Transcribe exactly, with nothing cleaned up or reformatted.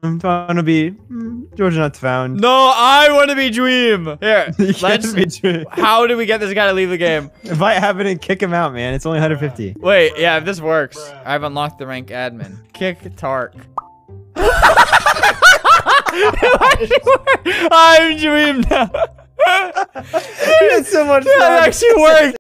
I'm trying to be mm, Georgia Nuts found. No, I want to be Dream. Here, let's. Be Dream. How do we get this guy to leave the game? Invite Heaven and kick him out, man. It's only one hundred fifty. Wait, yeah, if this works, I've unlocked the rank admin. Kick Tark. I'm Dream now. It's so much fun. That actually worked.